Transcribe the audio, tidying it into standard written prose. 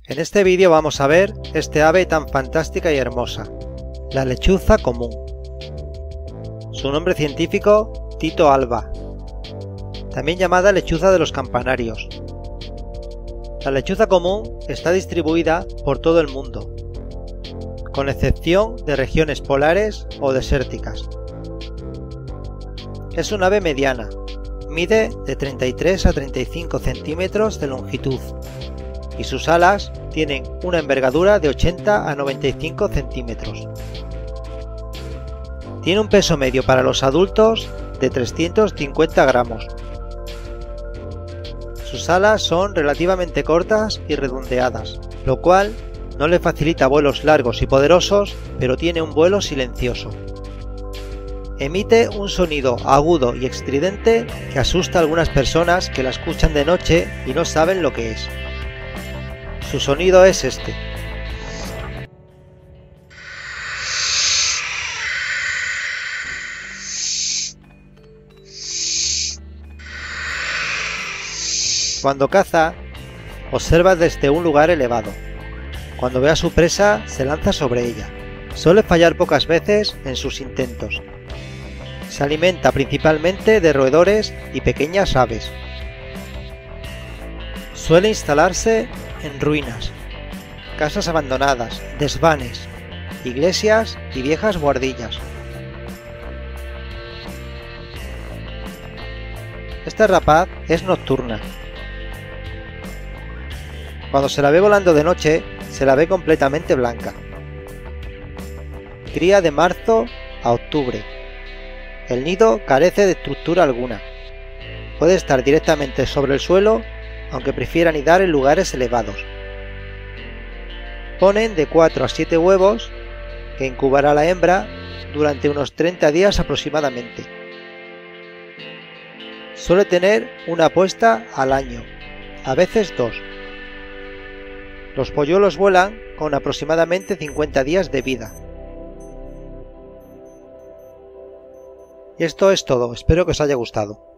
En este vídeo vamos a ver este ave tan fantástica y hermosa, la lechuza común. Su nombre científico, Tyto alba, también llamada lechuza de los campanarios. La lechuza común está distribuida por todo el mundo, con excepción de regiones polares o desérticas. Es un ave mediana, mide de 33 a 35 centímetros de longitud y sus alas tienen una envergadura de 80 a 95 centímetros. Tiene un peso medio para los adultos de 350 gramos. Sus alas son relativamente cortas y redondeadas, lo cual no le facilita vuelos largos y poderosos, pero tiene un vuelo silencioso. Emite un sonido agudo y estridente que asusta a algunas personas que la escuchan de noche y no saben lo que es. Su sonido es este. Cuando caza, observa desde un lugar elevado. Cuando ve a su presa, se lanza sobre ella. Suele fallar pocas veces en sus intentos. Se alimenta principalmente de roedores y pequeñas aves. Suele instalarse en ruinas, casas abandonadas, desvanes, iglesias y viejas buhardillas. Esta rapaz es nocturna. Cuando se la ve volando de noche, se la ve completamente blanca. Cría de marzo a octubre. El nido carece de estructura alguna. Puede estar directamente sobre el suelo, aunque prefiera anidar en lugares elevados. Ponen de 4 a 7 huevos, que incubará la hembra durante unos 30 días aproximadamente. Suele tener una puesta al año, a veces 2. Los polluelos vuelan con aproximadamente 50 días de vida. Y esto es todo, espero que os haya gustado.